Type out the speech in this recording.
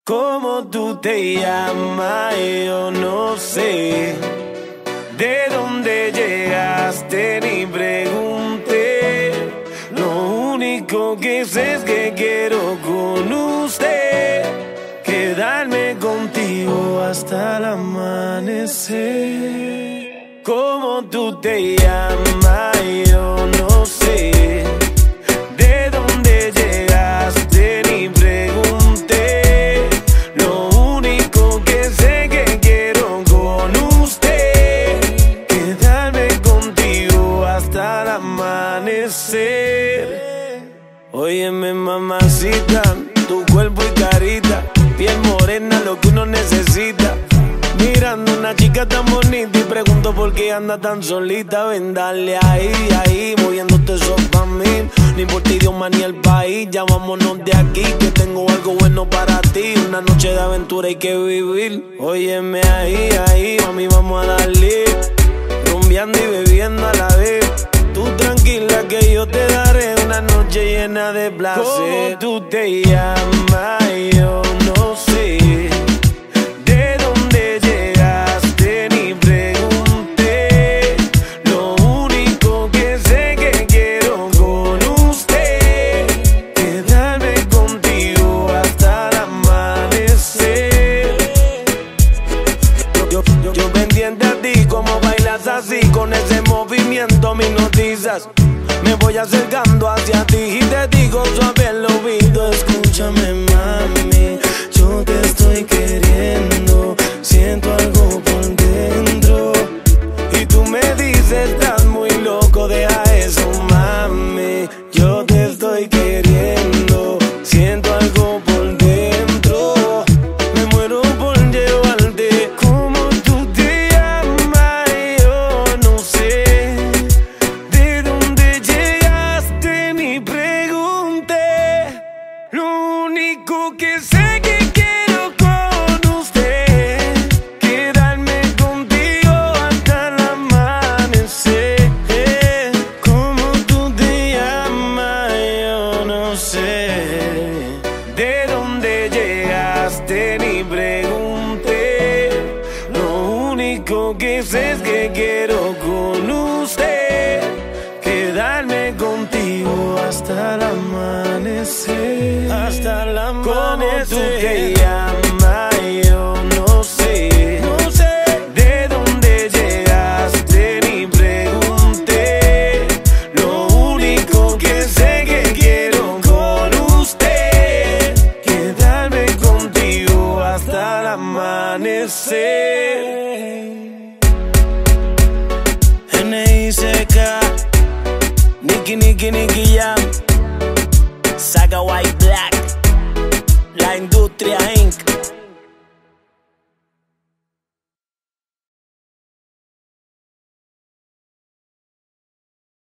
¿Cómo tú te llamas? Yo no sé. ¿De dónde llegaste? Ni pregunté. Lo único que sé es que quiero con usted quedarme contigo hasta el amanecer. ¿Cómo tú te llamas? Yo no sé. ¿De dónde llegaste? Ni pregunté. Lo único que sé que quiero con usted quedarme contigo hasta el amanecer. Óyeme, mamacita, tu cuerpo y carita, piel morena, lo que uno necesita. Mirando una chica tan bonita y pregunto por qué anda tan solita. Ven, dale ahí, ahí, moviéndote eso pa' mí. Ni por ti idioma ni el país, ya vámonos de aquí, que tengo algo bueno para ti. Una noche de aventura hay que vivir. Óyeme ahí, ahí, mami, vamos a darle. Rumbeando y bebiendo a la vez. Tú tranquila que yo te daré una noche llena de placer. ¿Cómo tú te llamas? Yo no sé. ¿De dónde llegaste? Ni pregunté. Lo único que sé que quiero con usted quedarme contigo hasta el amanecer. Yo pendiente a ti, como bailas así, con ese movimiento me hipnotizas. Me voy acercando hacia ti y te digo suave al oído: escúchame, mami, yo te estoy queriendo, siento algo por dentro. Y tú me dices, estás muy loco, deja eso, mami. Yo te estoy queriendo, siento algo por dentro. Me muero por llevarte. ¿Cómo tú te llamas? Yo no sé. ¿De dónde llegaste? Ni pregunté. Lo único que sé que quiero con usted quedarme contigo hasta el amanecer. ¿Cómo tú te llamas? Yo no sé. ¿De dónde llegaste? Ni pregunté. Lo único que sé es que quiero con usted quedarme contigo hasta el amanecer. Hasta el amanecer. ¿Cómo tú te llamas? Yo no sé. No sé. ¿De dónde llegaste? Ni pregunté. Lo único que sé que quiero con usted quedarme contigo hasta el amanecer. N.I.C.K. Nicky Jam, Saga White.